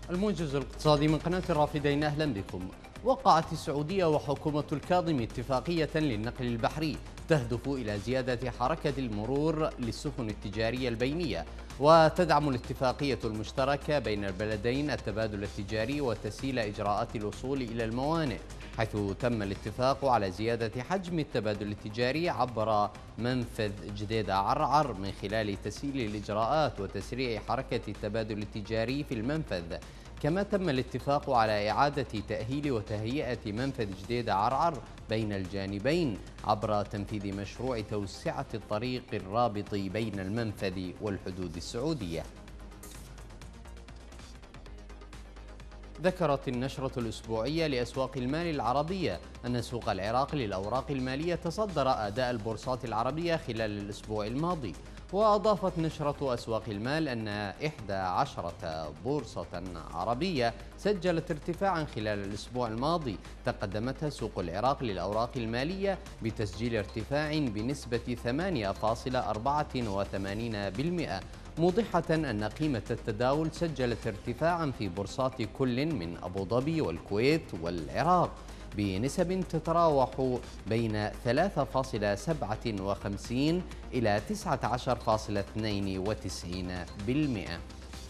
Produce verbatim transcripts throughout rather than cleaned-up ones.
الموجز الاقتصادي من قناة الرافدين، أهلا بكم. وقعت السعودية وحكومة الكاظمي اتفاقية للنقل البحري تهدف إلى زيادة حركة المرور للسفن التجارية البينية، وتدعم الاتفاقية المشتركة بين البلدين التبادل التجاري وتسهيل إجراءات الوصول إلى الموانئ، حيث تم الاتفاق على زيادة حجم التبادل التجاري عبر منفذ جديدة عرعر من خلال تسهيل الإجراءات وتسريع حركة التبادل التجاري في المنفذ. كما تم الاتفاق على إعادة تأهيل وتهيئة منفذ جديدة عرعر بين الجانبين عبر تنفيذ مشروع توسعة الطريق الرابط بين المنفذ والحدود السعودية. ذكرت النشرة الأسبوعية لأسواق المال العربية أن سوق العراق للأوراق المالية تصدر أداء البورصات العربية خلال الأسبوع الماضي. وأضافت نشرة أسواق المال أن إحدى عشرة بورصة عربية سجلت ارتفاعا خلال الأسبوع الماضي تقدمتها سوق العراق للأوراق المالية بتسجيل ارتفاع بنسبة ثمانية فاصلة أربعة وثمانين بالمئة، موضحة أن قيمة التداول سجلت ارتفاعا في بورصات كل من أبوظبي والكويت والعراق بنسب تتراوح بين ثلاثة فاصلة سبعة وخمسين إلى تسعة عشر فاصلة اثنين وتسعين بالمئة.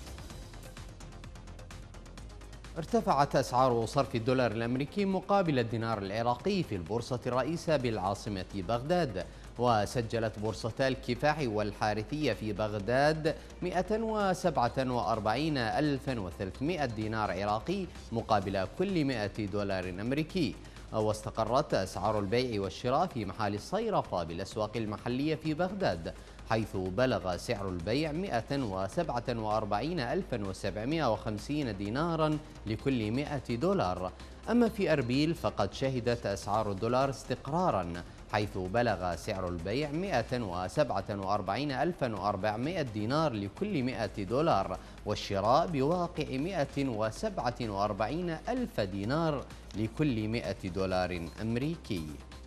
ارتفعت أسعار صرف الدولار الأمريكي مقابل الدينار العراقي في البورصة الرئيسة بالعاصمة بغداد، وسجلت بورصتا الكفاح والحارثية في بغداد مئة وسبعة وأربعين ألفا وثلاثمئة دينار عراقي مقابل كل مئة دولار أمريكي. واستقرت أسعار البيع والشراء في محال الصيرفة بالأسواق المحلية في بغداد، حيث بلغ سعر البيع مئة وسبعة وأربعين ألفا وسبعمئة وخمسين دينارا لكل مئة دولار. أما في أربيل فقد شهدت أسعار الدولار استقرارا، حيث بلغ سعر البيع مئة وسبعة وأربعين ألفا وأربعمئة دينار لكل مئة دولار، والشراء بواقع مئة وسبعة وأربعين ألف دينار لكل مئة دولار أمريكي.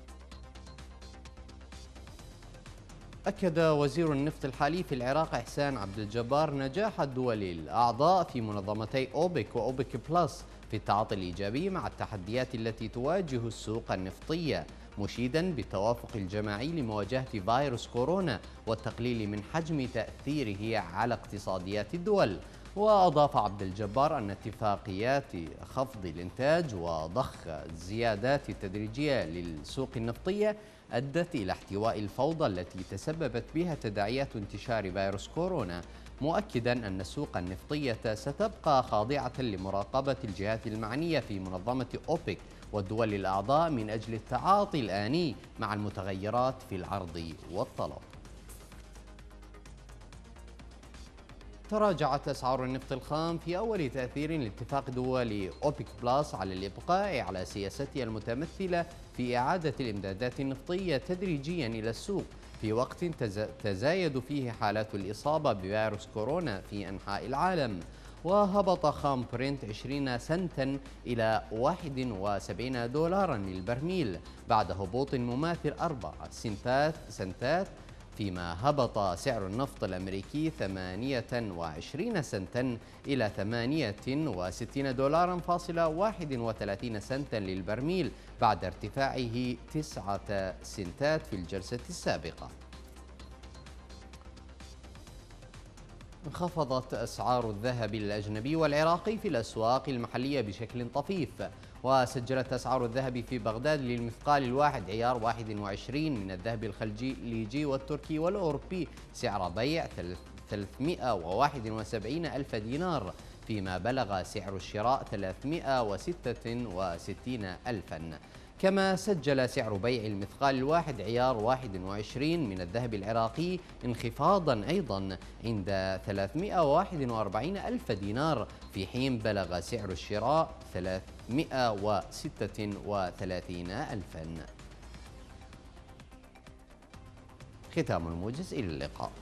أكد وزير النفط الحالي في العراق إحسان عبد الجبار نجاح الدول الأعضاء في منظمتي أوبك وأوبك بلس في التعاطي الإيجابي مع التحديات التي تواجه السوق النفطية، مشيدا بالتوافق الجماعي لمواجهة فيروس كورونا والتقليل من حجم تأثيره على اقتصاديات الدول. وأضاف عبد الجبار أن اتفاقيات خفض الإنتاج وضخ الزيادات التدريجية للسوق النفطية أدت إلى احتواء الفوضى التي تسببت بها تداعيات انتشار فيروس كورونا، مؤكدا أن السوق النفطية ستبقى خاضعة لمراقبة الجهات المعنية في منظمة أوبك والدول الأعضاء من أجل التعاطي الآني مع المتغيرات في العرض والطلب. تراجعت أسعار النفط الخام في أول تأثير لاتفاق دول أوبك بلس على الإبقاء على سياستها المتمثلة في إعادة الإمدادات النفطية تدريجيا إلى السوق في وقت تزايد فيه حالات الإصابة بفيروس كورونا في أنحاء العالم. وهبط خام برنت عشرين سنتا إلى واحد وسبعين دولارا للبرميل بعد هبوط مماثل أربع سنتات سنتات فيما هبط سعر النفط الأمريكي ثمانية وعشرين سنتا إلى ثمانية وستين دولارا فاصلة واحد وثلاثين سنتا للبرميل بعد ارتفاعه تسعة سنتات في الجلسة السابقة. انخفضت أسعار الذهب الأجنبي والعراقي في الأسواق المحلية بشكل طفيف، وسجلت أسعار الذهب في بغداد للمثقال الواحد عيار واحد وعشرين من الذهب الخليجي والتركي والأوروبي سعر بيع ثلاثمئة وواحد وسبعين ألف دينار، فيما بلغ سعر الشراء ثلاثمئة وستة وستين ألفا. كما سجل سعر بيع المثقال الواحد عيار واحد وعشرين من الذهب العراقي انخفاضا أيضا عند ثلاثمئة وواحد وأربعين ألف دينار، في حين بلغ سعر الشراء ثلاثمئة وستة وثلاثين ألفا. ختام الموجز، إلى اللقاء.